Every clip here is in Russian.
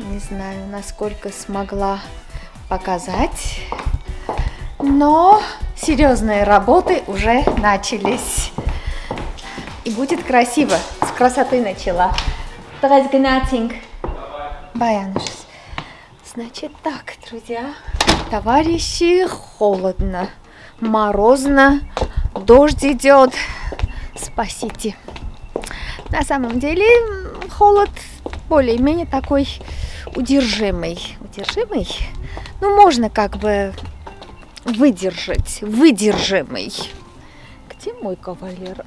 Не знаю, насколько смогла показать, но серьезные работы уже начались. И будет красиво. С красоты начала. Значит так, друзья, товарищи, холодно, морозно, дождь идет. Спасите. На самом деле холод более-менее такой удержимый. Ну, можно как бы выдержать. Выдержимый. Где мой кавалер?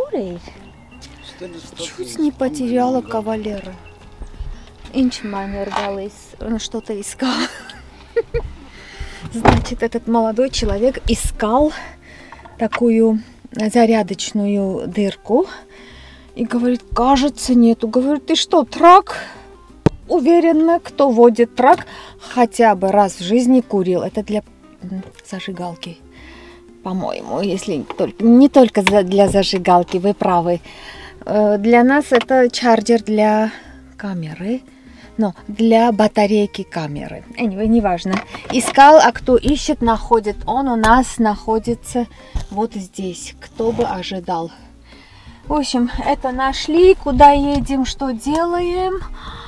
Чуть не потеряла кавалера. Инчмайнер Галис. Он что-то искал. Значит, этот молодой человек искал такую зарядочную дырку. И говорит, кажется, нету. Говорит, ты что, трак? Уверенно, кто водит трак, хотя бы раз в жизни курил. Это для зажигалки, по-моему, если только, не только для зажигалки, вы правы. Для нас это чарджер для камеры, но для батарейки камеры. Anyway, неважно. Искал, а кто ищет, находит. Он у нас находится вот здесь. Кто бы ожидал. В общем, это нашли. Куда едем, что делаем?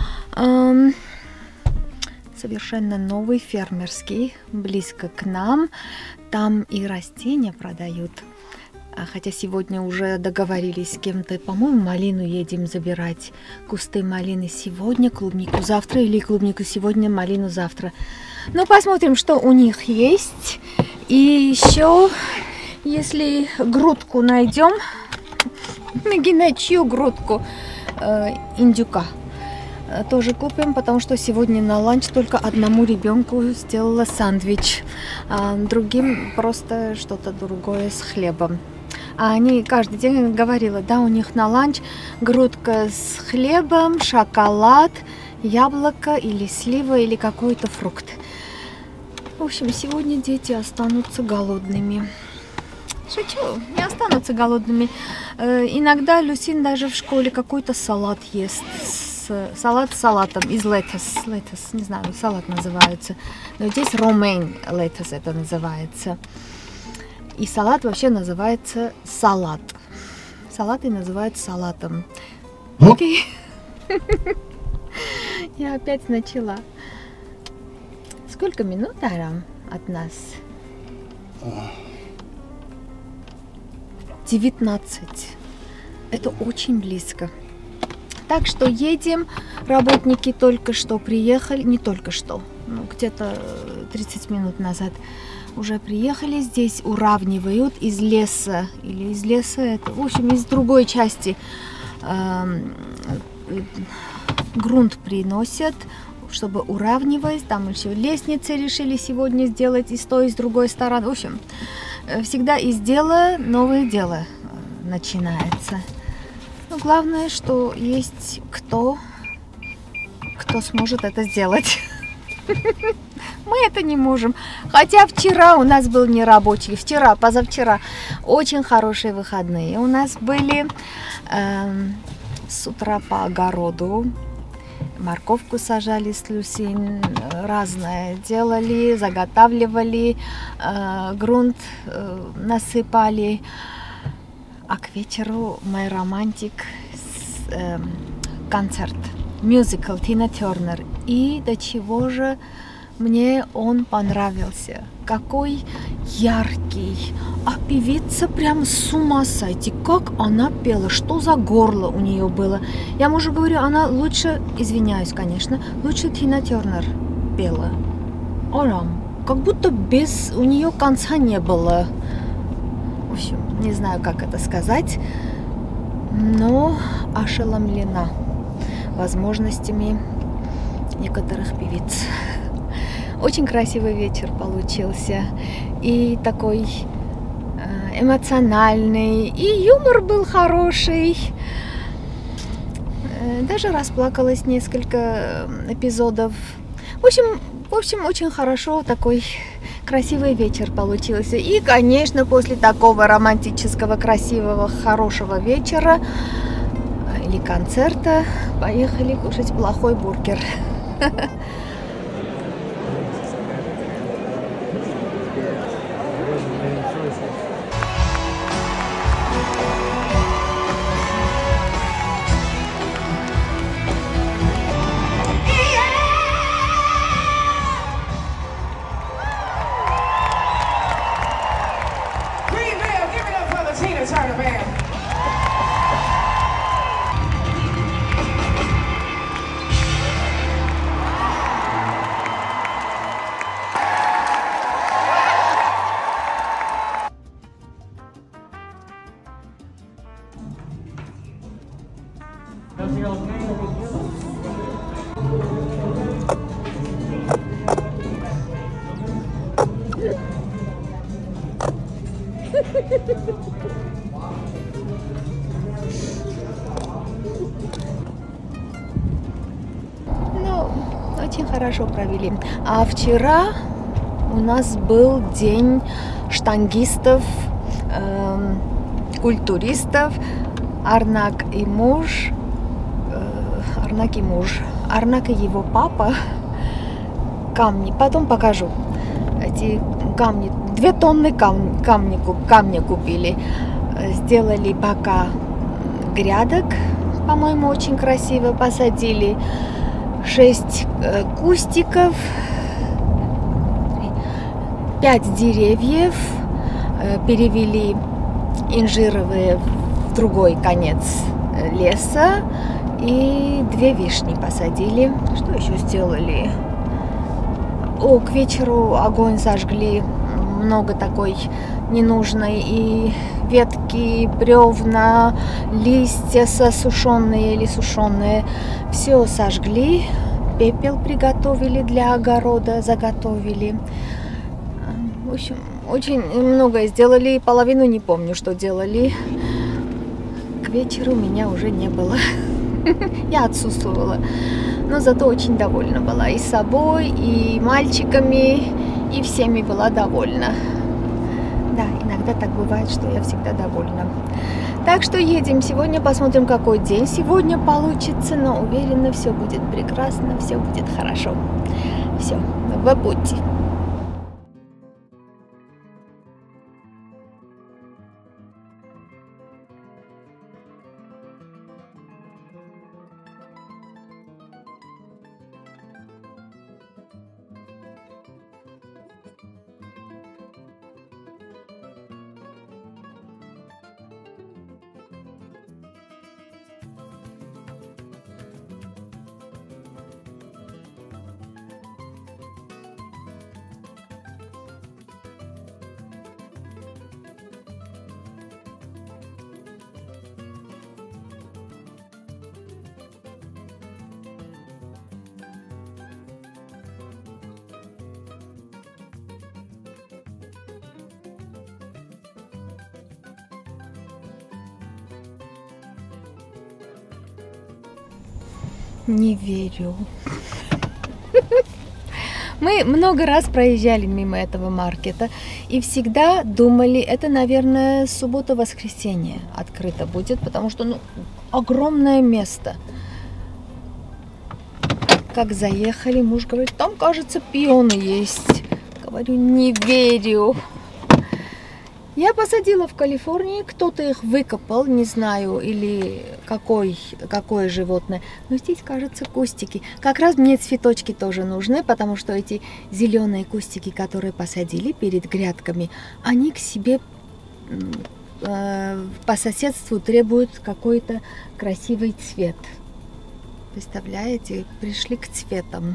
Совершенно новый фермерский, близко к нам. Там и растения продают. Хотя сегодня уже договорились с кем-то, по-моему, малину едем забирать. Кусты малины сегодня, клубнику завтра, или клубнику сегодня, малину завтра. Ну, посмотрим, что у них есть. И еще, если грудку найдем, чью грудку? Индюка. Тоже купим, потому что сегодня на ланч только одному ребенку сделала сэндвич, а другим просто что-то другое с хлебом. А они каждый день говорила, да, у них на ланч грудка с хлебом, шоколад, яблоко или слива или какой-то фрукт. В общем, сегодня дети останутся голодными. Шучу, не останутся голодными. Иногда Люсин даже в школе какой-то салат ест. Салат с салатом из летос, не знаю, салат называется, но здесь ромейн летос это называется. И салат вообще называется салат. Салат и называют салатом. Окей. Я опять начала. Сколько минут, Арам, от нас? 19. Это очень близко. Так что едем, работники только что приехали, не только что, ну, где-то 30 минут назад уже приехали, здесь уравнивают из леса, или из леса, это, в общем, из другой части грунт приносят, чтобы уравнивать, там еще лестницы решили сегодня сделать и с той, и с другой стороны, в общем, всегда из дела новое дело начинается. Но главное, что есть кто сможет это сделать. Мы это не можем. Хотя вчера у нас был нерабочий. Позавчера очень хорошие выходные. У нас были с утра по огороду. Морковку сажали с Люсин, разное делали, заготавливали, грунт насыпали. А к вечеру мой романтик концерт, мюзикл Тина Тернер. И до чего же мне он понравился. Какой яркий. А певица прям с ума сойти. Как она пела, что за горло у нее было. Я мужу говорю, она лучше, извиняюсь, конечно, лучше Тина Тернер пела. Арам, как будто без у нее конца не было. В общем, не знаю, как это сказать, но ошеломлена возможностями некоторых певиц. Очень красивый вечер получился. И такой эмоциональный. И юмор был хороший. Даже расплакалась несколько эпизодов. В общем, очень хорошо такой красивый вечер получился. И, конечно, после такого романтического, красивого, хорошего вечера или концерта поехали кушать плохой бургер. Ну, очень хорошо провели. А вчера у нас был день штангистов, культуристов. Арнак и муж, Арнак и его папа. Камни, потом покажу. Эти камни, 2 тонны камня купили. Сделали пока грядок, по-моему, очень красиво посадили. 6 кустиков, 5 деревьев, перевели инжировые в другой конец леса и 2 вишни посадили. Что еще сделали? К вечеру огонь сожгли, много такой ненужной, и ветки, бревна, листья сосушенные или сушеные, все сожгли, пепел приготовили для огорода, заготовили. В общем, очень многое сделали, половину не помню, что делали. К вечеру меня уже не было, я отсутствовала. Но зато очень довольна была и собой, и мальчиками, и всеми была довольна. Да, иногда так бывает, что я всегда довольна. Так что едем сегодня, посмотрим, какой день сегодня получится, но уверена, все будет прекрасно, все будет хорошо. Все, в пути. Не верю. Мы много раз проезжали мимо этого маркета и всегда думали, это, наверное, суббота-воскресенье открыто будет, потому что, огромное место. Как заехали, муж говорит, там, кажется, пионы есть. Говорю, не верю. Я посадила в Калифорнии, кто-то их выкопал, не знаю, или какое животное. Но здесь, кажется, кустики. Как раз мне цветочки тоже нужны, потому что эти зеленые кустики, которые посадили перед грядками, они к себе по соседству требуют какой-то красивый цвет. Представляете, пришли к цветам.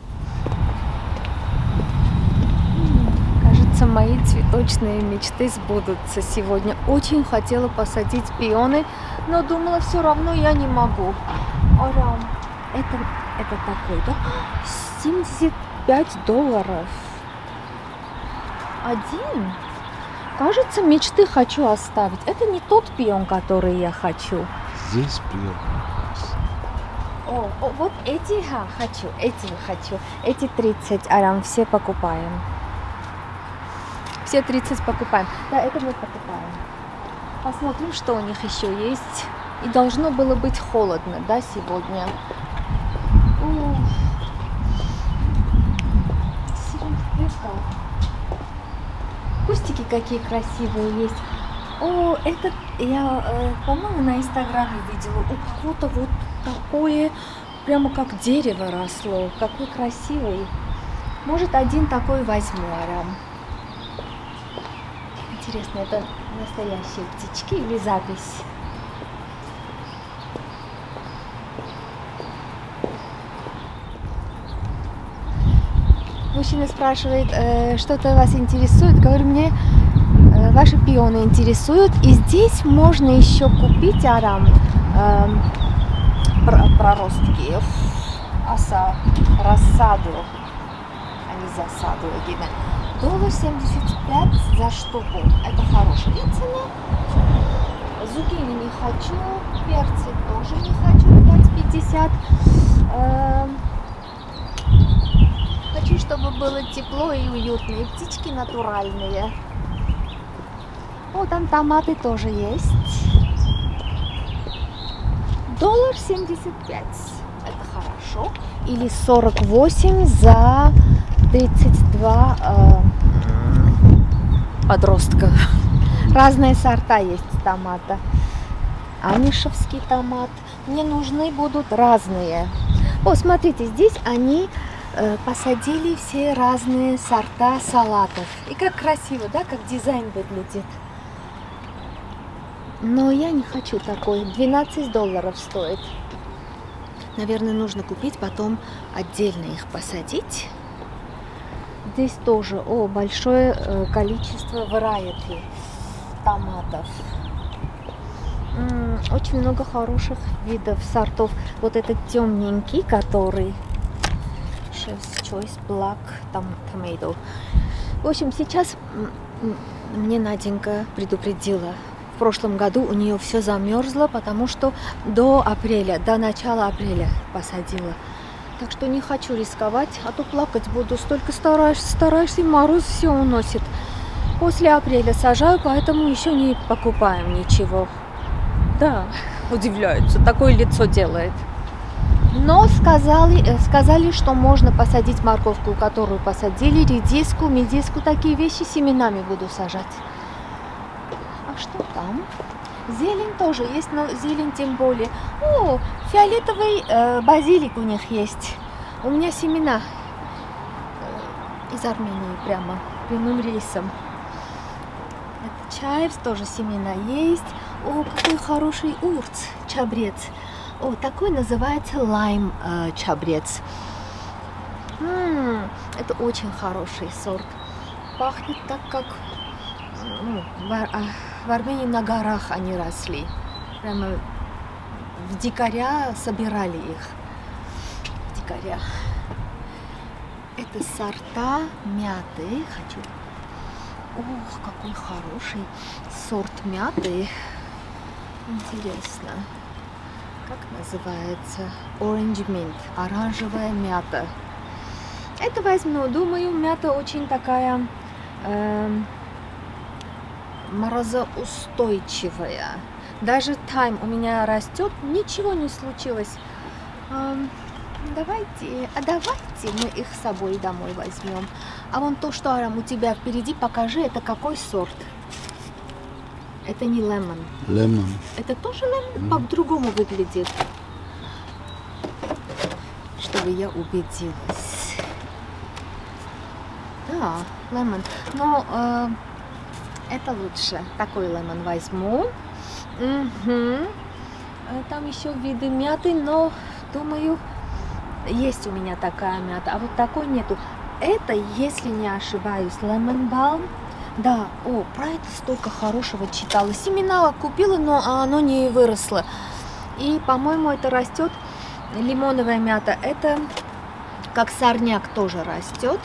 Мои цветочные мечты сбудутся сегодня. Очень хотела посадить пионы, но думала, все равно я не могу. Это такой, да? $75. Один? Кажется, мечты хочу оставить. Это не тот пион, который я хочу. Здесь пион. Вот эти хочу. Эти 30, Арам, все покупаем. Все 30 покупаем. Да, это мы покупаем. Посмотрим, что у них еще есть. И должно было быть холодно, да, сегодня. что? Кустики какие красивые есть. О, этот я, по-моему, на Инстаграме видела. У кого-то вот такое, прямо как дерево росло. Какой красивый. Может, один такой возьму, Арам. Интересно, это настоящие птички или запись? Мужчина спрашивает, что-то вас интересует. Говорю, мне ваши пионы интересуют. И здесь можно еще купить, Арам, проростки, рассаду, а не засаду. $1.75 за штуку. Это хорошая цена. Зукини не хочу, перцы тоже не хочу, 2.50. Хочу, чтобы было тепло и уютно. И птички натуральные. О, там томаты тоже есть. $1.75. Это хорошо. Или 48 за 32 подростка. Разные сорта есть томата. Амишевский томат. Мне нужны будут разные. О, смотрите, здесь они посадили все разные сорта салатов. И как красиво, да, как дизайн выглядит. Но я не хочу такой. $12 стоит. Наверное, нужно купить, потом отдельно их посадить. Здесь тоже большое количество variety томатов. Очень много хороших видов сортов. Вот этот темненький, который Chef's Choice Black Tomato. В общем, сейчас мне Наденька предупредила. В прошлом году у нее все замерзло, потому что до начала апреля посадила. Так что не хочу рисковать, а то плакать буду. Столько стараешься, и мороз все уносит. После апреля сажаю, поэтому еще не покупаем ничего. Да, удивляются, такое лицо делает. Но сказали, что можно посадить морковку, которую посадили, редиску, медиску, такие вещи семенами буду сажать. А что там? Зелень тоже есть, но зелень тем более. О, фиолетовый базилик у них есть. У меня семена из Армении прямым рейсом. Это чаевс, тоже семена есть. О, какой хороший урц, чабрец. О, такой называется лайм чабрец. Это очень хороший сорт. Пахнет так, как в Армении на горах они росли. Прямо в дикаря собирали их. Дикаря. Это сорта мяты. Ох, какой хороший сорт мяты. Интересно. Как называется? Orange mint. Оранжевая мята. Это возьму. Думаю, мята очень такая морозоустойчивая. Даже тайм у меня растет. Ничего не случилось. Давайте мы их с собой домой возьмем. А вон то, что, Арам, у тебя впереди, покажи, это какой сорт? Это не лемон. Лемон. Это тоже лемон? По-другому выглядит. Чтобы я убедилась. Да, лемон. Но это лучше. Такой лемон возьму. Там еще виды мяты, но думаю, есть у меня такая мята. А вот такой нету. Это, если не ошибаюсь, lemon balm. Да, про это столько хорошего читала. Семена купила, но оно не выросло. И, по-моему, это растет лимоновая мята. Это как сорняк тоже растет.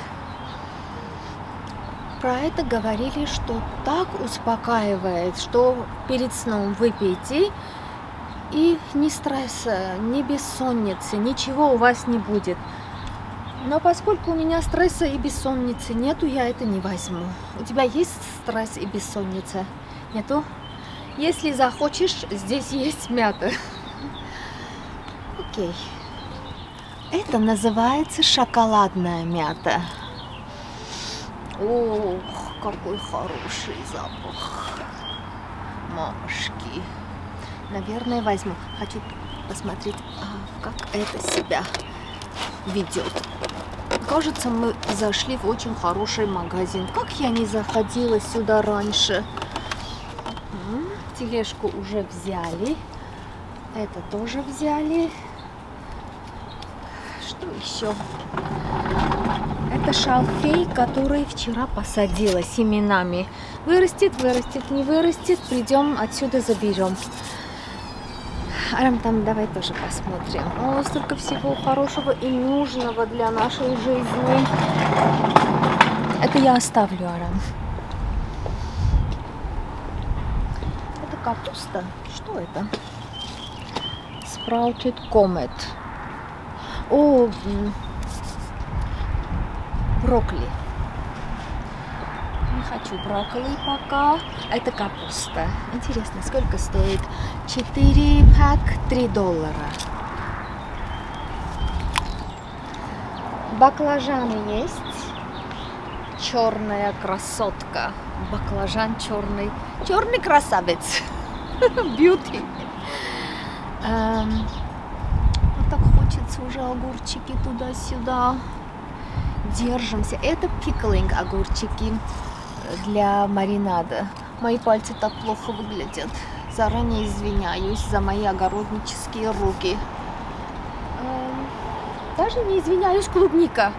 Про это говорили, что так успокаивает, что перед сном выпейте, и ни стресса, ни бессонницы, ничего у вас не будет. Но поскольку у меня стресса и бессонницы нету, я это не возьму. У тебя есть стресс и бессонница? Нету? Если захочешь, здесь есть мята. Окей. Это называется шоколадная мята. Ох, какой хороший запах. Мамушки. Наверное, возьму. Хочу посмотреть, как это себя ведет. Кажется, мы зашли в очень хороший магазин. Как я не заходила сюда раньше. Тележку уже взяли. Это тоже взяли. Что еще? Это шалфей, который вчера посадила семенами. Вырастет, вырастет, не вырастет. Придем отсюда заберем. Арам, там давай тоже посмотрим. О, столько всего хорошего и нужного для нашей жизни. Это я оставлю, Арам. Это капуста. Что это? Sprouted Comet. О, брокколи. Не хочу брокколи пока. Это капуста. Интересно, сколько стоит? 4 пак, $3. Баклажаны есть. Черная красотка. Баклажан черный. Черный красавец. Beauty. Вот так хочется уже огурчики туда-сюда. Держимся. Это пиклинг огурчики для маринада. Мои пальцы так плохо выглядят. Заранее извиняюсь за мои огороднические руки. Даже не извиняюсь, клубника.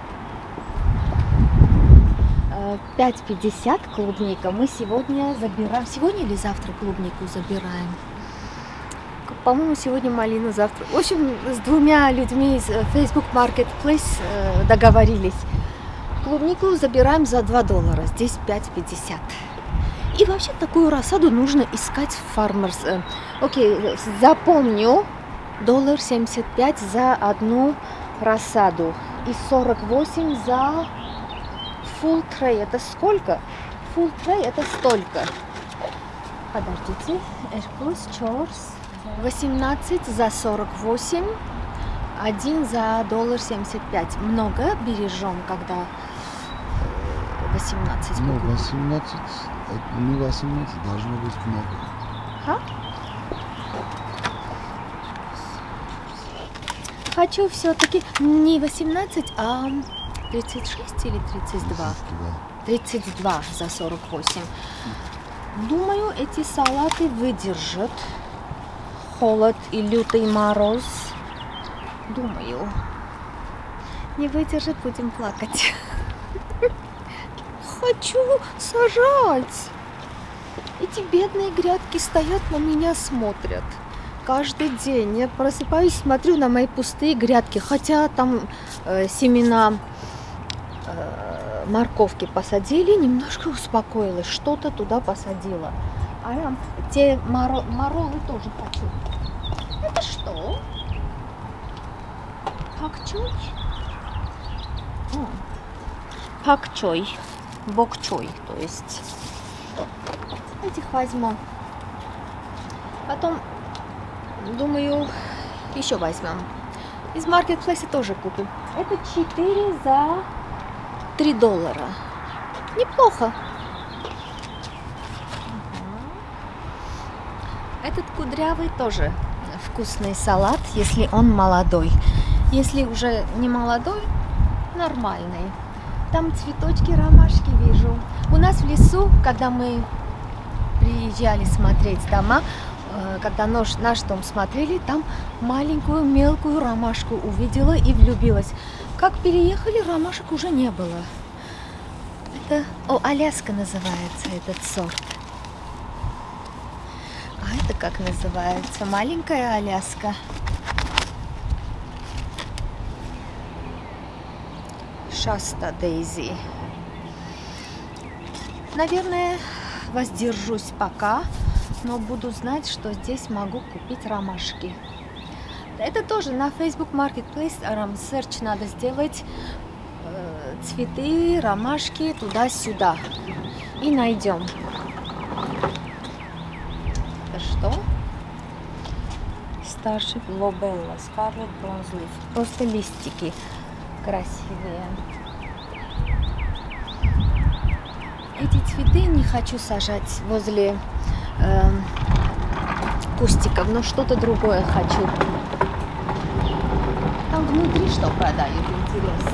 5,50 клубника. Мы сегодня забираем. Сегодня или завтра клубнику забираем? По-моему, сегодня малина, завтра. В общем, с двумя людьми из Facebook Marketplace договорились. Клубнику забираем за $2. Здесь 5,50. И вообще такую рассаду нужно искать в Farmers. Окей, запомню. $1.75 за одну рассаду. И 48 за full tray. Это сколько? Full tray это столько. Подождите. Эркус, Чорс. 18 за 48. Один за $1.75. Много бережем, когда 18. Ну, 18, не 18, должно быть много. А? Хочу все-таки не 18, а 36 или 32? 32 за 48. Думаю, эти салаты выдержат холод и лютый мороз. Думаю. Не выдержит, будем плакать. Хочу сажать. Эти бедные грядки стоят на меня, смотрят. Каждый день я просыпаюсь, смотрю на мои пустые грядки. Хотя там семена морковки посадили, немножко успокоилась. Что-то туда посадила. А я те моролы тоже хочу. Это что? Пакчой? Пакчой. Бокчой, то есть. Этих возьму. Потом, думаю, еще возьмем. Из маркетплейса тоже купим. Это 4 за $3. Неплохо. Этот кудрявый тоже вкусный салат, если он молодой. Если уже не молодой, нормальный. Там цветочки, ромашки вижу. У нас в лесу, когда мы приезжали смотреть дома, когда наш дом смотрели, там маленькую мелкую ромашку увидела и влюбилась. Как переехали, ромашек уже не было. Это, Аляска называется этот сорт. А это как называется? Маленькая Аляска. Шаста Дейзи. Наверное, воздержусь пока, но буду знать, что здесь могу купить ромашки. Это тоже на Facebook Marketplace, search надо сделать цветы, ромашки туда-сюда. И найдем. Это что? Starship Lobella, Scarlet Bronze Leaf. Просто листики красивые. Эти цветы не хочу сажать возле кустиков, но что-то другое хочу. Там внутри что продают, интересно.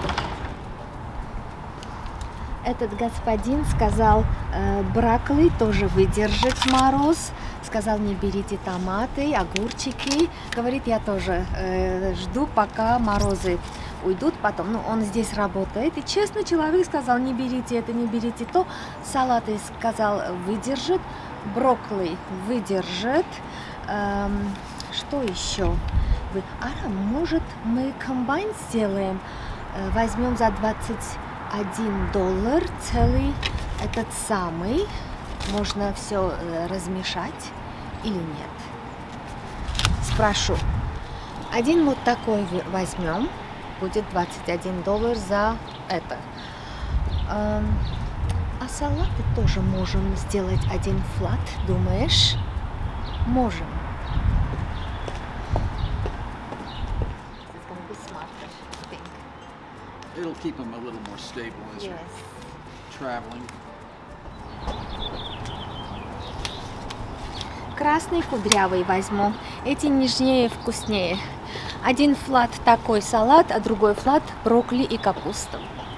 Этот господин сказал, брокколи тоже выдержит мороз. Сказал, не берите томаты, огурчики. Говорит, я тоже жду, пока морозы уйдут потом. Ну, он здесь работает. И честно, человек сказал, не берите это, не берите то. Салаты, сказал, выдержит. Брокколи выдержит. Что еще? Может, мы комбайн сделаем? Возьмем за $21 целый этот самый. Можно все размешать или нет? Спрошу. Один вот такой возьмем. Будет $21 за это. А салаты тоже можем сделать один флат, думаешь? Можем. It'll keep them a little more stable as you're traveling. Красный кудрявый возьму. Эти нежнее, вкуснее. Один флат такой салат, а другой флат брокколи и капуста.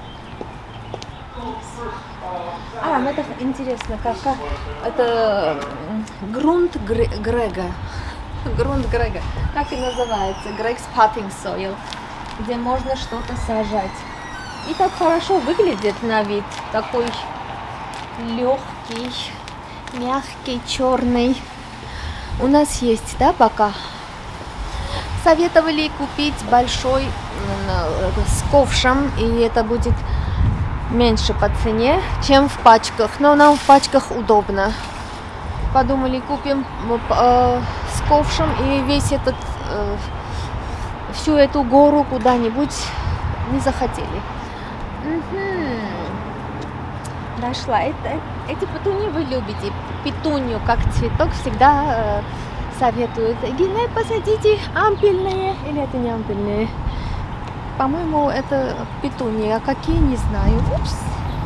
Это интересно, как это грунт Грега. Грунт Грега. Как и называется? Greg's Potting Soil. Где можно что-то сажать. И так хорошо выглядит на вид. Такой легкий, мягкий, черный. У нас есть, да, пока? Советовали купить большой с ковшем, и это будет меньше по цене, чем в пачках. Но нам в пачках удобно. Подумали, купим с ковшем и весь этот, всю эту гору куда-нибудь не захотели. Нашла. Эти петуньи вы любите. Петунью как цветок всегда советуют. Геннадий, посадите ампельные. Или это не ампельные? По-моему, это петуньи. А какие, не знаю. Упс.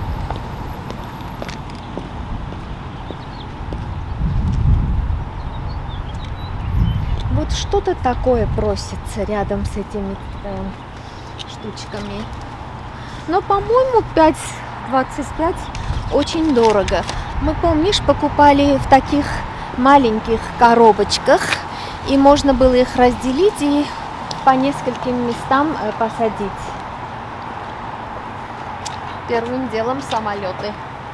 Вот что-то такое просится рядом с этими штучками. Но, по-моему, 5,25 очень дорого. Мы, помнишь, покупали в таких маленьких коробочках, и можно было их разделить и по нескольким местам посадить. Первым делом самолеты.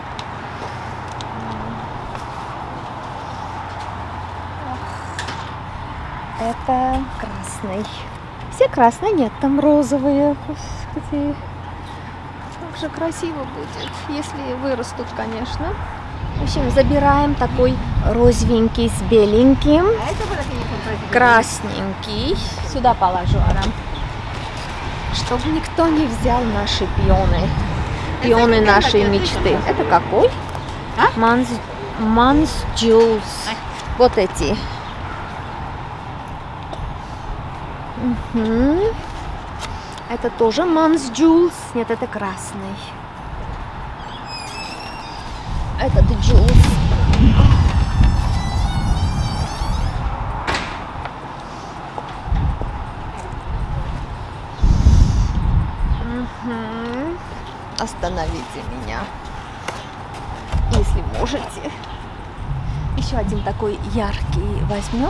Это красный. Все красные, нет, там розовые. Господи. Как же красиво будет, если вырастут, конечно. В общем, забираем такой розовенький с беленьким. Красненький. Сюда положу, Арам. Чтобы никто не взял наши пионы. Пионы нашей мечты. Это какой? Man's Jules. Вот эти. Это тоже Man's Jules. Нет, это красный. Этот Jules. Остановите меня, если можете. Еще один такой яркий возьмем.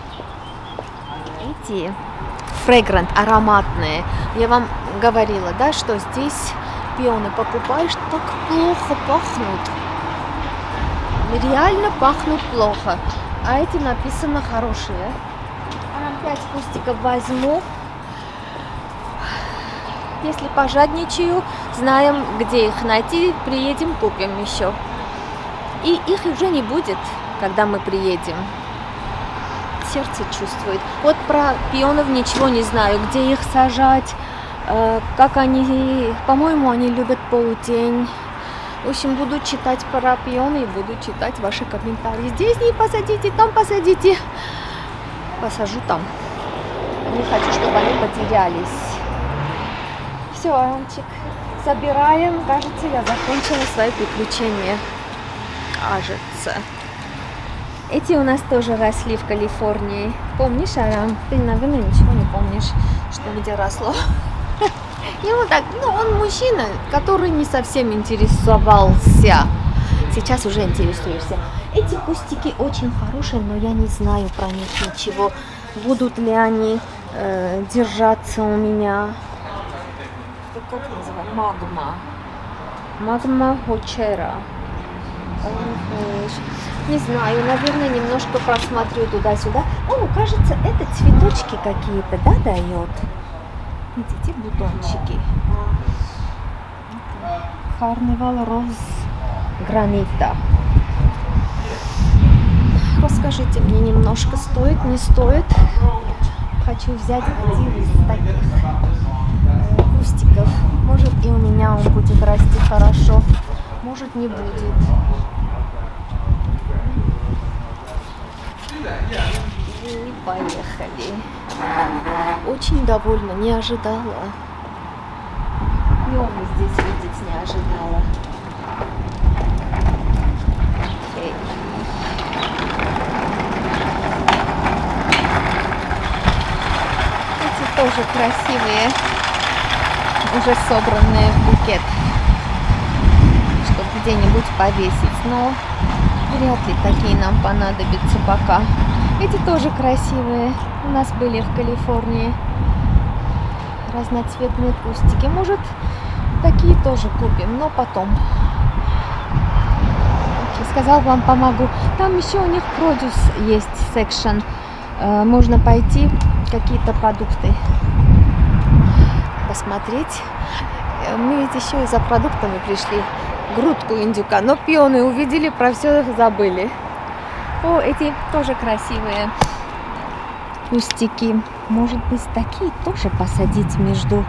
Эти fragrant, ароматные. Я вам говорила, да, что здесь пионы покупаешь, так плохо пахнут. Реально пахнут плохо. А эти написано хорошие. А 5 кустиков возьму. Если пожадничаю, знаем, где их найти, приедем, купим еще. И их уже не будет, когда мы приедем. Сердце чувствует. Вот про пионов ничего не знаю, где их сажать, как они, по-моему, они любят полдень. В общем, буду читать про пионы и буду читать ваши комментарии. Здесь не посадите, там посадите. Посажу там. Не хочу, чтобы они потерялись. Все, Арамчик. собираем. Кажется, я закончила свои приключения. Кажется. Эти у нас тоже росли в Калифорнии. Помнишь, Арам? Ты, наверное, ничего не помнишь, что где росло. Ему так, ну, он мужчина, который не совсем интересовался. Сейчас уже интересуешься. Эти кустики очень хорошие, но я не знаю про них ничего. Будут ли они держаться у меня? Это как называется? Магма. Магма Хочера. Не знаю, наверное, немножко просмотрю туда-сюда. О, кажется, это цветочки какие-то, да, дает? Видите, бутончики. Карнивал роз гранита. Расскажите мне немножко, стоит, не стоит. Хочу взять один из таких кустиков. Может, и у меня он будет расти хорошо, может, не будет. И поехали. Очень довольна, не ожидала. Лёмы здесь видеть не ожидала. Окей. Эти тоже красивые, уже собранные в букет, чтобы где-нибудь повесить, но вряд ли такие нам понадобятся пока. Эти тоже красивые. У нас были в Калифорнии разноцветные кустики. Может, такие тоже купим, но потом. Сказал, вам помогу. Там еще у них продюс есть секшн. Можно пойти, какие-то продукты посмотреть. Мы ведь еще и за продуктами пришли. Грудку индюка, но пионы увидели, про все забыли. О, эти тоже красивые кустики. Может быть, такие тоже посадить между.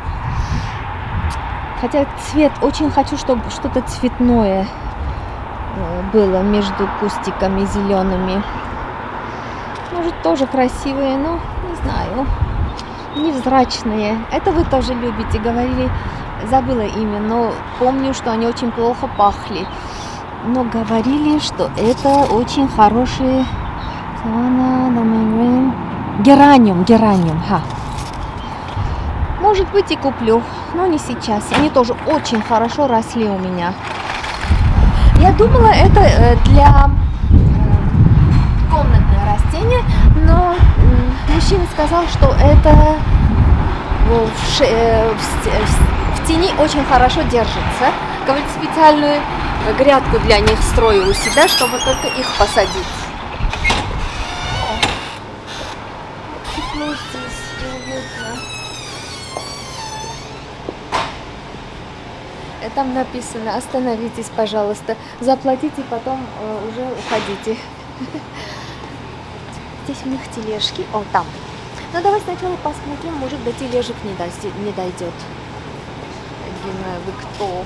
Хотя цвет, очень хочу, чтобы что-то цветное было между кустиками зелеными. Может, тоже красивые, но не знаю. Невзрачные. Это вы тоже любите, говорили. Забыла имя, но помню, что они очень плохо пахли. Но говорили, что это очень хорошие. Гераниум, ха. Может быть, и куплю, но не сейчас. Они тоже очень хорошо росли у меня. Я думала, это для комнатное растение, но мужчина сказал, что это в тени очень хорошо держится. Говорит, специальную грядку для них строю у себя, чтобы только их посадить. Тепло здесь и уютно. Там написано: остановитесь, пожалуйста, заплатите, потом уже уходите. Здесь у них тележки. О, там. Ну, давай сначала посмотрим, может, до тележек не дойдет. Не знаю, вы кто.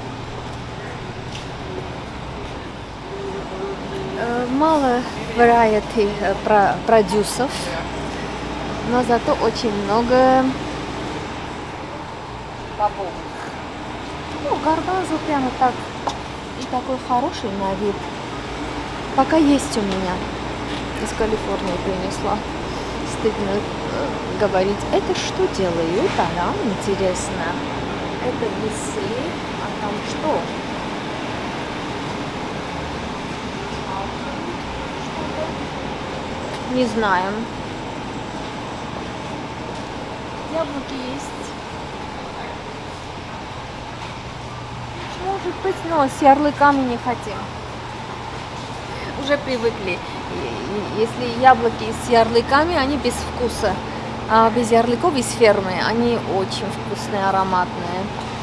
Мало variety продюсов, но зато очень много бобов. Ну, гарбазу прямо так и такой хороший на вид. Пока есть у меня. Из Калифорнии принесла. Стыдно говорить. Это что делают? А нам интересно. Это весы. А там что? Не знаем. Яблоки есть. Может быть, но с ярлыками не хотим. Уже привыкли. Если яблоки с ярлыками, они без вкуса. А без ярлыков из фермы они очень вкусные, ароматные.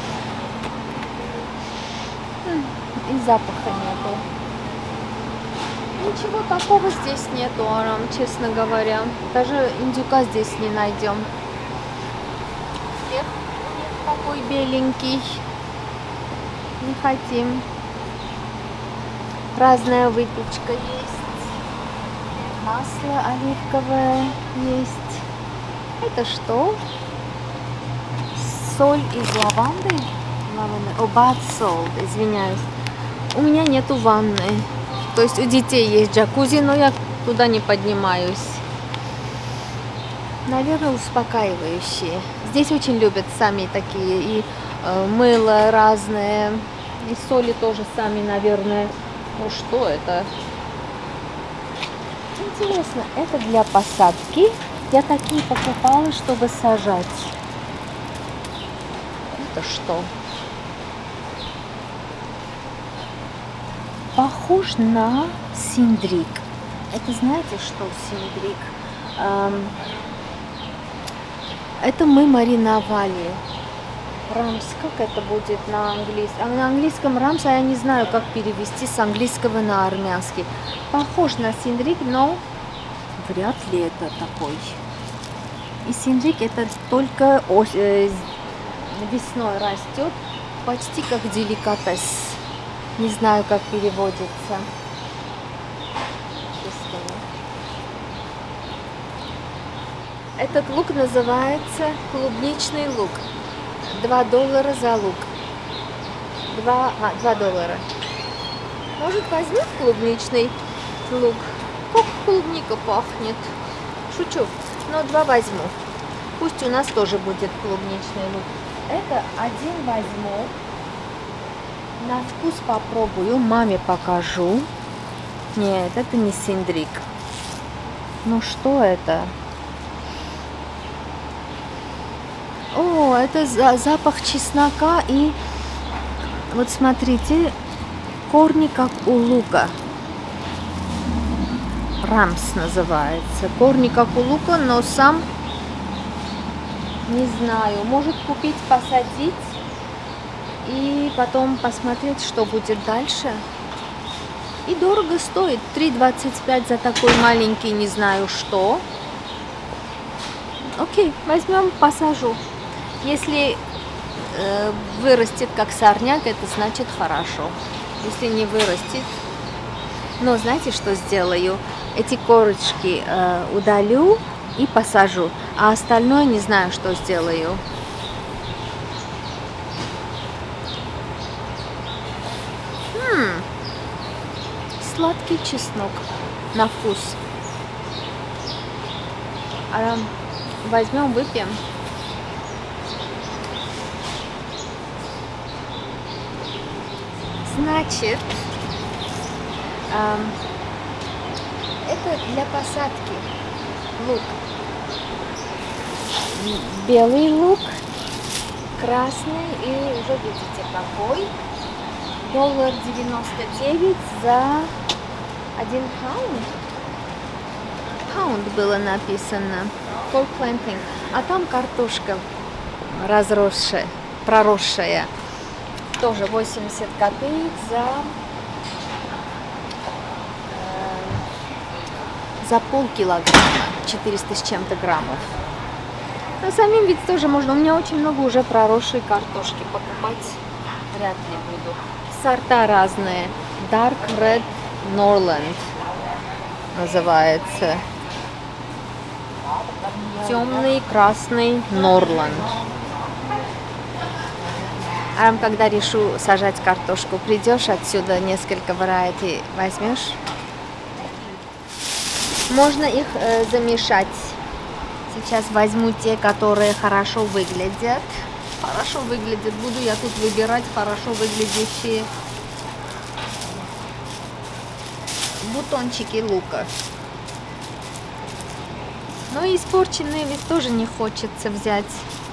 И запаха нету. Ничего такого здесь нету, Арам, честно говоря. Даже индюка здесь не найдем. Хлеб такой беленький. Не хотим. Разная выпечка есть. Масло оливковое есть. Это что? Соль из лаванды? bath salt, извиняюсь. У меня нету ванны. То есть у детей есть джакузи, но я туда не поднимаюсь. Наверное, успокаивающие. Здесь очень любят сами такие. И мыло разное. И соли тоже сами, наверное. Ну что это? Интересно, это для посадки. Я такие покупала, чтобы сажать. Это что? Похож на синдрик. Это знаете, что синдрик? Это мы мариновали. Рамс, как это будет на английском? На английском рамс, а я не знаю, как перевести с английского на армянский. Похож на синдрик, но вряд ли это такой. И синдрик это только весной растет, почти как деликатес. Не знаю, как переводится. Этот лук называется клубничный лук. $2 за лук. 2 доллара. Может, возьмем клубничный лук? Как клубника пахнет. Шучу. Но 2 возьму. Пусть у нас тоже будет клубничный лук. Это 1 возьму. На вкус попробую. Маме покажу. Нет, это не синдрик. Ну что это? О, это запах чеснока и вот смотрите, корни как у лука. Рамс называется. Корни как у лука, но сам не знаю. Может купить, посадить и потом посмотреть, что будет дальше. И дорого стоит. $3.25 за такой маленький, не знаю что. Окей, возьмем, посажу. Если вырастет как сорняк, это значит хорошо. Если не вырастет, но знаете, что сделаю? Эти корочки удалю и посажу, а остальное не знаю, что сделаю. Сладкий чеснок на вкус. Возьмем, выпьем. Значит, это для посадки лук. Белый лук, красный и уже видите какой. $1.99 за 1 паунд. Паунд было написано. For planting. А там картошка разросшая, проросшая. Тоже 80 копеек за полкилограмма, 400 с чем-то граммов. Но самим ведь тоже можно. У меня очень много уже проросшей картошки. Покупать вряд ли буду. Сорта разные. Dark Red Norland называется. Темный красный Норланд. А когда решу сажать картошку, придешь отсюда несколько вариаций возьмешь? Можно их замешать. Сейчас возьму те, которые хорошо выглядят. Хорошо выглядят. Буду я тут выбирать хорошо выглядящие бутончики лука. Но испорченные ведь тоже не хочется взять.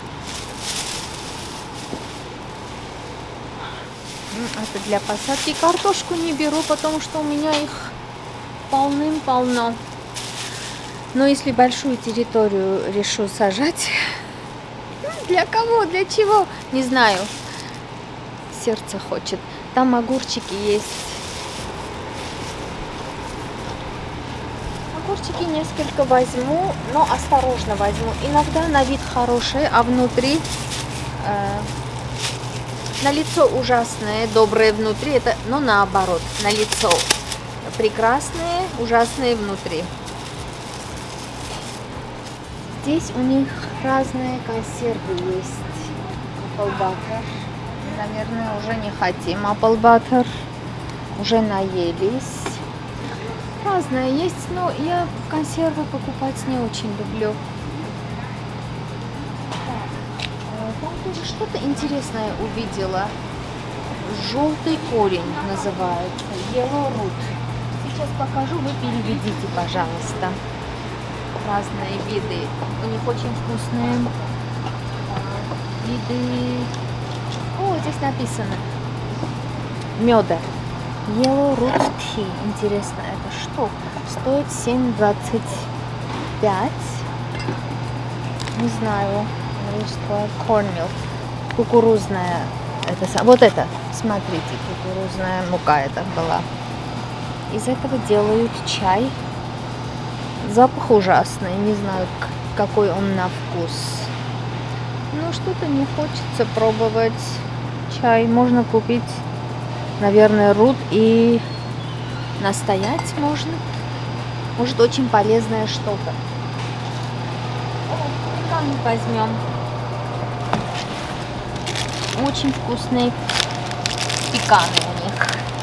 Это для посадки. Картошку не беру, потому что у меня их полным-полно. Но если большую территорию решу сажать, для кого, для чего, не знаю. Сердце хочет. Там огурчики есть. Огурчики несколько возьму, но осторожно возьму. Иногда на вид хорошие, а внутри на лицо ужасное, доброе внутри. Это, но наоборот, на лицо прекрасные, ужасные внутри. Здесь у них разные консервы есть. Колбака. наверное, уже не хотим apple butter. Уже наелись. Разное есть, но я консервы покупать не очень люблю. Там тоже что-то интересное увидела. Желтый корень называется. Yellow root. Сейчас покажу, вы переведите, пожалуйста. Разные виды. У них очень вкусные виды. О, здесь написано. Меда. Yellow root tea. Интересно, это что? Стоит 7,25. Не знаю. Corn milk. Кукурузная. Вот это. Смотрите, кукурузная мука это была. Из этого делают чай. Запах ужасный. Не знаю, какой он на вкус. Но что-то не хочется пробовать. Чай можно купить, наверное, рут и настоять можно. Может, очень полезное что-то. О, возьмем. Очень вкусные пеканы у них.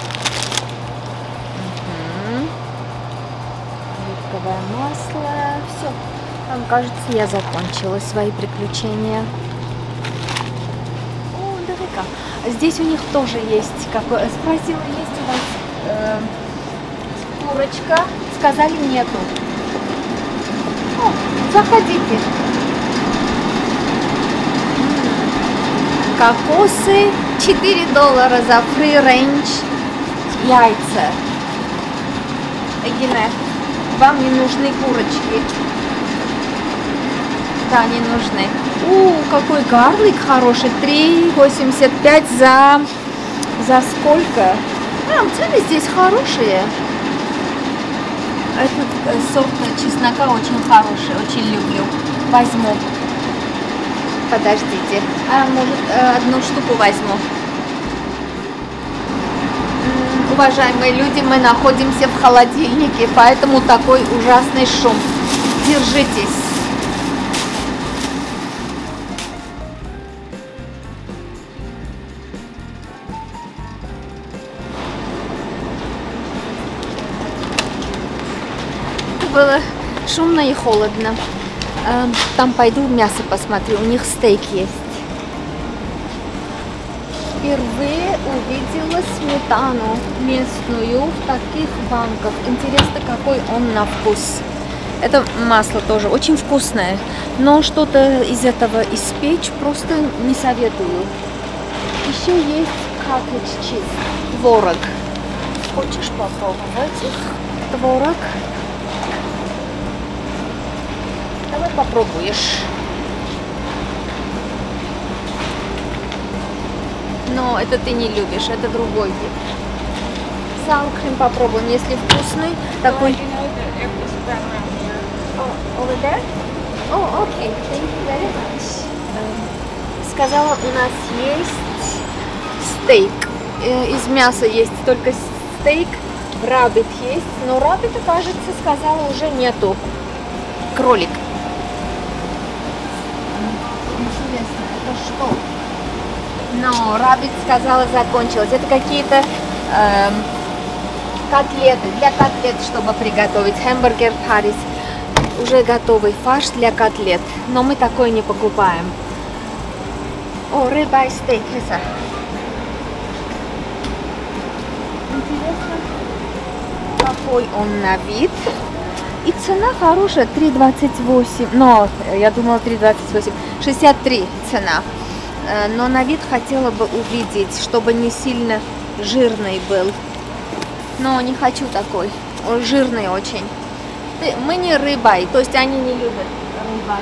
Оливковое масло. Все. Там, кажется, я закончила свои приключения. О, давай-ка. Здесь у них тоже есть. Спросила, есть у вас курочка? Сказали, нету. О, заходите. Кокосы. $4 за free range яйца. Эгине, вам не нужны курочки. Да, не нужны. Какой гарлик хороший. $3.85 за сколько? Цены здесь хорошие. Этот сорт чеснока очень хороший. Очень люблю. Возьму. Подождите. Может, одну штуку возьму. Уважаемые люди, мы находимся в холодильнике, поэтому такой ужасный шум. Держитесь. Было шумно и холодно. Там пойду мясо посмотрю, у них стейк есть. Впервые увидела сметану местную в таких банках. Интересно, какой он на вкус. Это масло тоже очень вкусное, но что-то из этого испечь просто не советую. Еще есть cottage cheese, творог. Хочешь попробовать их? Творог? Давай попробуешь. Но это ты не любишь, это другой вид. Саур-крем попробуем, если вкусный. Такой. Over there? Oh, okay. Thank you very much. Сказала, у нас есть стейк. Из мяса есть только стейк. Раббит есть, но раббита, кажется, сказала, уже нету. Кролик. Интересно, это что? Но раббит, сказала, закончилась. Это какие-то котлеты, для котлет, чтобы приготовить. Hamburger Paris. Уже готовый фарш для котлет. Но мы такой не покупаем. О, ribeye steak. Интересно, какой он на вид. И цена хорошая, 3,28. Но, я думала 3,28. 63 цена. Но на вид хотела бы увидеть, чтобы не сильно жирный был. Но не хочу такой. Он жирный очень. Мы не рыбай, то есть они не любят рыбай.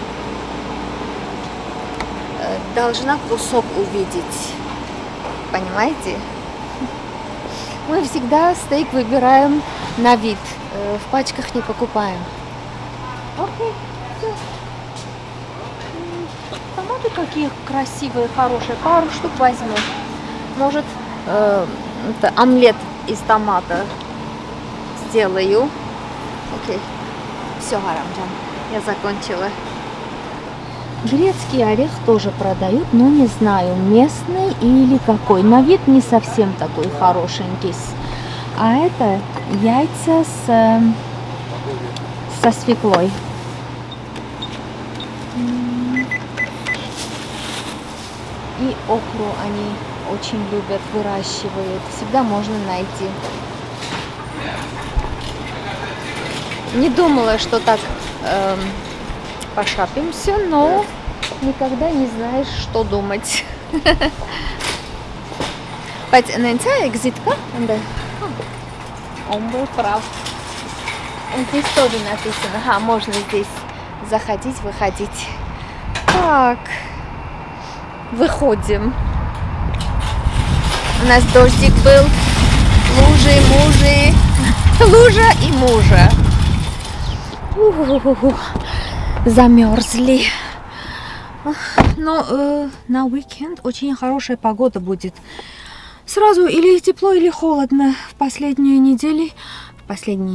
Должна кусок увидеть. Понимаете? Мы всегда стейк выбираем на вид. В пачках не покупаем. Окей, все. Томаты какие красивые, хорошие. Пару штук возьму. Может, это омлет из томата сделаю. Окей. Все, Харамджан. Я закончила. Грецкий орех тоже продают, но не знаю, местный или какой. На вид не совсем такой хорошенький. А это яйца со свеклой. И окру они очень любят, выращивают. Всегда можно найти. Не думала, что так пошапимся, но никогда не знаешь, что думать. Он был прав. Здесь тоже написано. Ага, можно здесь заходить, выходить. Так, выходим. У нас дождик был. Лужи, мужи. Лужа и мужа. Замерзли. Но на уикенд очень хорошая погода будет. Сразу или тепло, или холодно в последние недели. В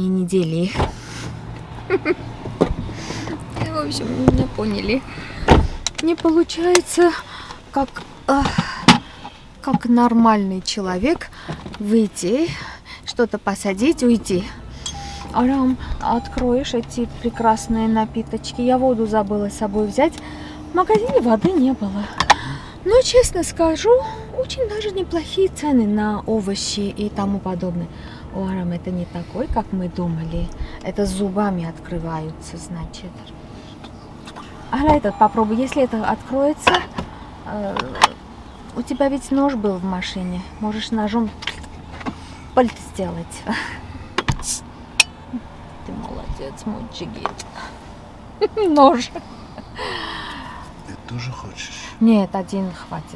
общем, меня поняли. Не получается, как нормальный человек выйти, что-то посадить, уйти. Арам, откроешь эти прекрасные напиточки. Я воду забыла с собой взять. В магазине воды не было. Но, честно скажу, очень даже неплохие цены на овощи и тому подобное. О, Арам, это не такой, как мы думали. Это зубами открываются, значит. А этот попробуй. Если это откроется, у тебя ведь нож был в машине. Можешь ножом пальт сделать. Ты молодец, мой джигит. Нож. Ты тоже хочешь? Нет, один хватит.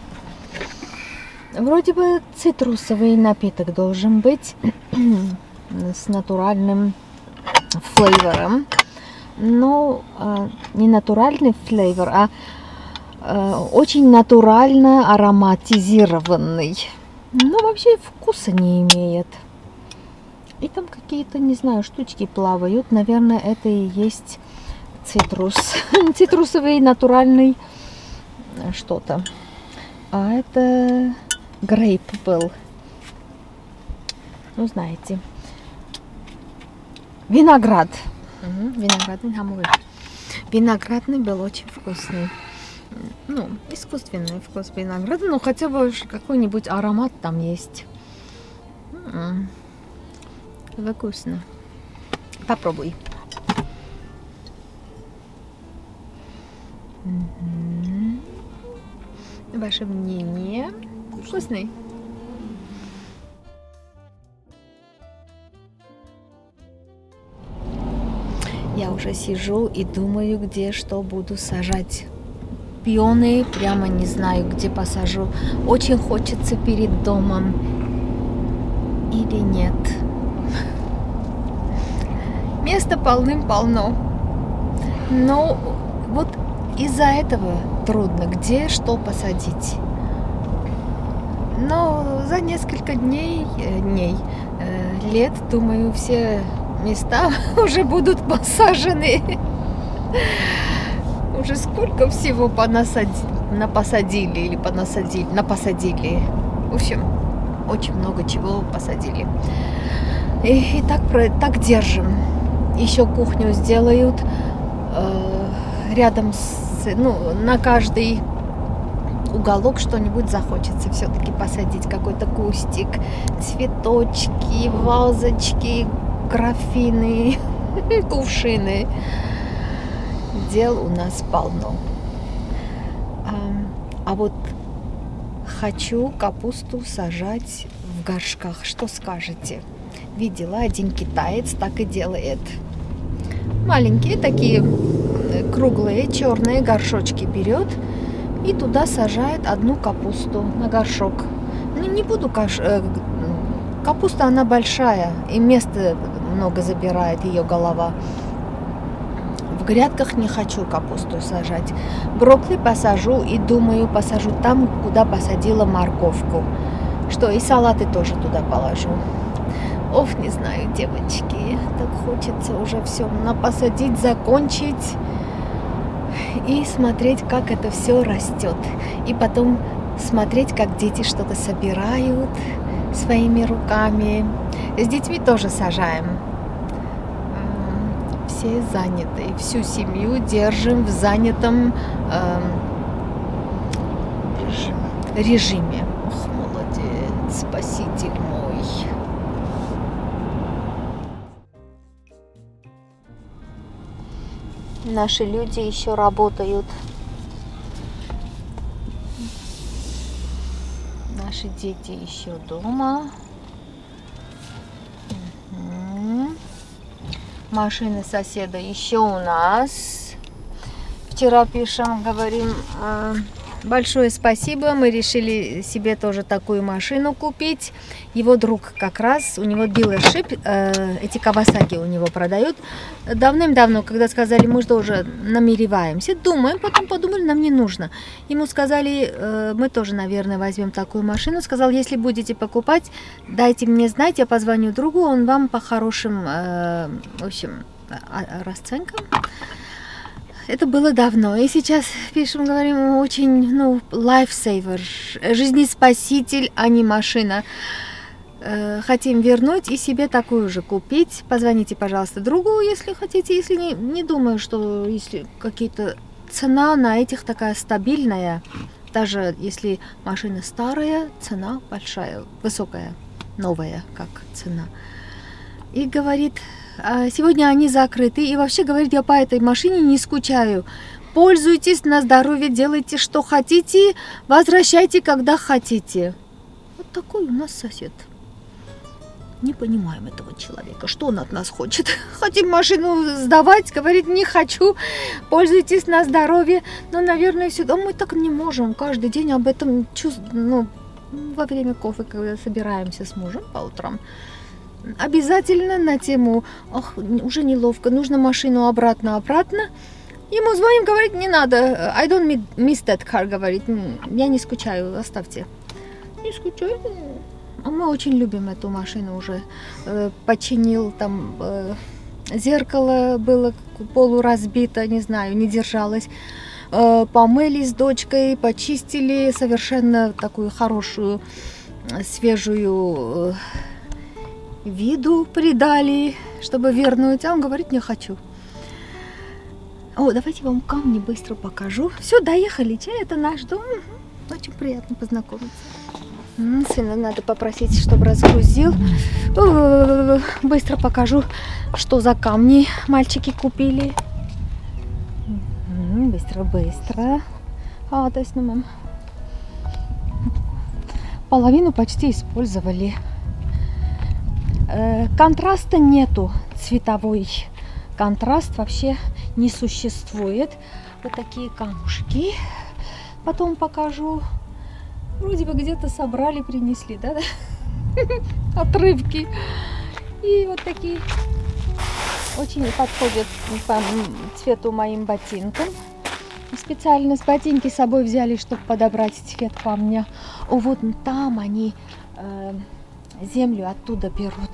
Вроде бы цитрусовый напиток должен быть с натуральным флейвором. Но не натуральный флейвор, а очень натурально ароматизированный. Но вообще вкуса не имеет. И там какие-то, не знаю, штучки плавают. Наверное, это и есть цитрус. Цитрусовый натуральный что-то. А это грейп был. Ну, знаете. Виноград. Виноградный хамуры. Виноградный был очень вкусный. Ну, искусственный вкус винограда, но хотя бы какой-нибудь аромат там есть. Вкусно. Попробуй. Ваше мнение? Вкусный? Я уже сижу и думаю, где что буду сажать. Пионы прямо не знаю, где посажу. Очень хочется перед домом. Или нет. Места полным-полно. Но вот из-за этого трудно, где что посадить. Но за несколько лет, думаю, все места уже будут посажены. Уже сколько всего напосадили. В общем, очень много чего посадили. И так держим. Еще кухню сделают рядом на каждый уголок что-нибудь захочется все-таки посадить. Какой-то кустик, цветочки, вазочки, графины, кувшины. Дел у нас полно. А вот хочу капусту сажать в горшках. Что скажете? Видела, один китаец так и делает. Маленькие такие круглые черные горшочки берет и туда сажает одну капусту на горшок. Не буду капуста, она большая и места много забирает ее голова. В грядках не хочу капусту сажать. Брокколи посажу и думаю, посажу там, куда посадила морковку. Что и салаты тоже туда положу. Не знаю, девочки, так хочется уже все посадить, закончить. и смотреть, как это все растет. И потом смотреть, как дети что-то собирают своими руками. С детьми тоже сажаем. Все заняты. Всю семью держим в занятом режиме. Ох, молодец, спаситель мой. Наши люди еще работают. Наши дети еще дома. Машины соседа еще у нас. Вчера пишем, говорим, большое спасибо. Мы решили себе тоже такую машину купить. Его друг как раз, у него дилершип, эти Кавасаки у него продают. Давным-давно, когда сказали, мы тоже намереваемся, думаем, потом подумали, нам не нужно. Ему сказали, мы тоже, наверное, возьмем такую машину. Сказал, если будете покупать, дайте мне знать, я позвоню другу, он вам по хорошим, в общем, расценкам. Это было давно. И сейчас пишем, говорим, очень, lifesaver, жизнеспаситель, а не машина. Хотим вернуть и себе такую же купить. Позвоните, пожалуйста, другу, если хотите. Если не думаю, что если какие-то цена на этих такая стабильная. Даже если машина старая, цена большая, высокая, новая, как цена. И говорит, сегодня они закрыты. И вообще, говорит, я по этой машине не скучаю. Пользуйтесь на здоровье, делайте, что хотите, возвращайте, когда хотите. Вот такой у нас сосед. Не понимаем этого человека, что он от нас хочет. Хотим машину сдавать, говорит, не хочу, пользуйтесь на здоровье. Но, наверное, всегда мы так не можем каждый день об этом чувствовать. Во время кофе, когда собираемся с мужем по утрам. Обязательно на тему, уже неловко, нужно машину обратно. Ему звоним, говорит, не надо, I don't miss that car, говорит, я не скучаю, оставьте. Не скучаю. А мы очень любим эту машину уже. Починил там зеркало, было полуразбито, не знаю, не держалось. Помыли с дочкой, почистили, совершенно такую хорошую, свежую виду придали, чтобы вернуть. А он говорит, не хочу. Давайте вам камни быстро покажу. Все, доехали. Чай, это наш дом. Очень приятно познакомиться. Сына надо попросить, чтобы разгрузил. Быстро покажу, что за камни мальчики купили. Быстро. То есть, половину почти использовали. Контраста нету, цветовой контраст вообще не существует. Вот такие камушки. Потом покажу. Вроде бы где-то собрали, принесли, да? Отрывки. И вот такие очень подходят по цвету моим ботинкам. Специально с ботинки с собой взяли, чтобы подобрать цвет камня. Вот там они землю оттуда берут.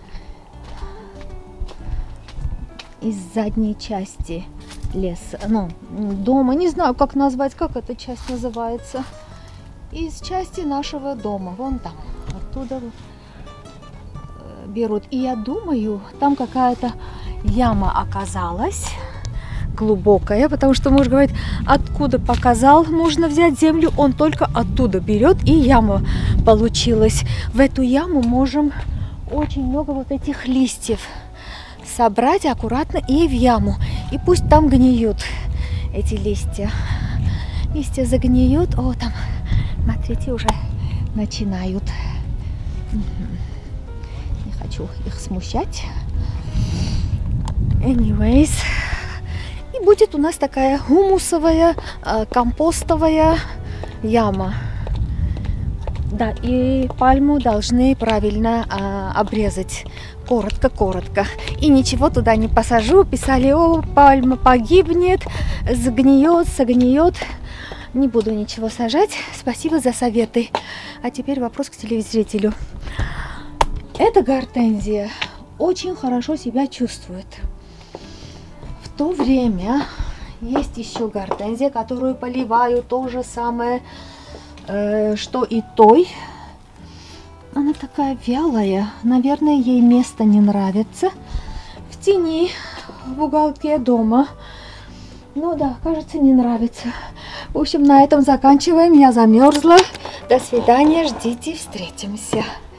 Из задней части леса. Дома. Не знаю, как назвать, как эта часть называется. Из части нашего дома. Вон там. Оттуда берут. И я думаю, там какая-то яма оказалась. Глубокая. Потому что муж говорит, откуда показал, можно взять землю. Он только оттуда берет. И яма получилась. В эту яму можем очень много вот этих листьев собрать аккуратно и в яму. И пусть там гниют эти листья. Листья загниют. Там, смотрите, уже начинают. Не хочу их смущать. Anyways. И будет у нас такая хумусовая, компостовая яма. Да, и пальму должны правильно обрезать. Коротко. И ничего туда не посажу. Писали, пальма погибнет, сгниет. Не буду ничего сажать. Спасибо за советы. А теперь вопрос к телезрителю. Эта гортензия очень хорошо себя чувствует. В то время Есть еще гортензия, которую поливаю, то же самое, что и той. Она такая вялая, наверное, ей место не нравится. В тени, в уголке дома. Ну да, кажется, не нравится. В общем, на этом заканчиваем. Я замерзла. До свидания, ждите, встретимся.